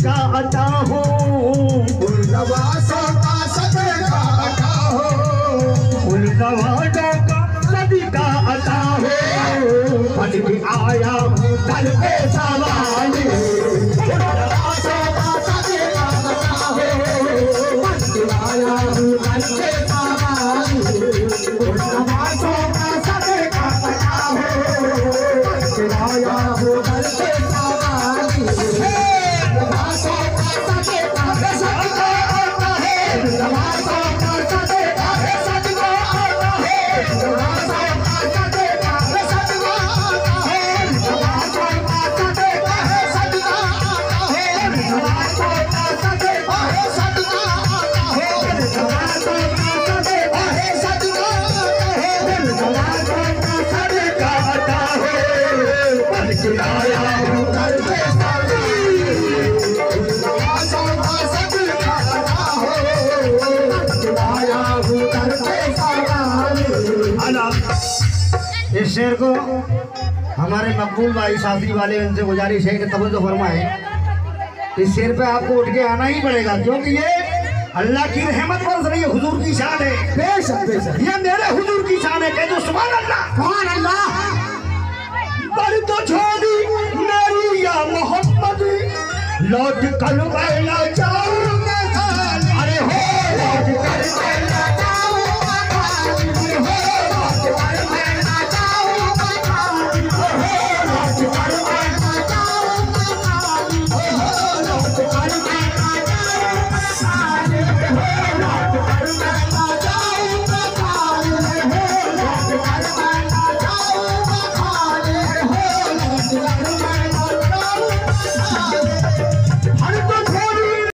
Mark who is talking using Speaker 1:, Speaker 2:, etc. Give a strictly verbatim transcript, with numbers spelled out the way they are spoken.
Speaker 1: सदका अता हो,
Speaker 2: फूल नवाजों का सदका अता हो,
Speaker 1: फूल नवाजों का सदका अता हो। बन के आया हूँ दर पे सवारी,
Speaker 2: फूल नवाजों का सदका अता हो, बन के आया हूँ दर पे सवारी। फूल नवाजों का सदका अता हो, बन के आया हूँ दर पे सवारी। नवाजों का सदका सदका आता है, नवाजों का सदका सदका आता है, नवाजों का सदका सदका आता है, नवाजों का सदका सदका आता है, नवाजों का सदका सदका आता है, नवाजों का सदका सदका आता है, नवाजों का सदका आता है। बन के आया हूँ दर पे सवारी, नवाजों का सदका आता हो, बन के आया हूँ दर पे सवारी।
Speaker 1: अला इस शेर को हमारे मकबूल भाई शादी वाले उनसे गुजारिश है कि तवज्जो फरमाए। इस शेर पे आपको उठ के आना ही पड़ेगा, क्योंकि ये अल्लाह की रहमत बरस रही है, हुजूर की शान है।
Speaker 2: बेशक बेशक
Speaker 1: ये मेरे हुजूर की शान है, कह दो सुभान अल्लाह।
Speaker 2: कौन अल्लाह
Speaker 1: पर तो छोड़ी मेरी या मोहम्मद, लौट कर मैं न जाऊं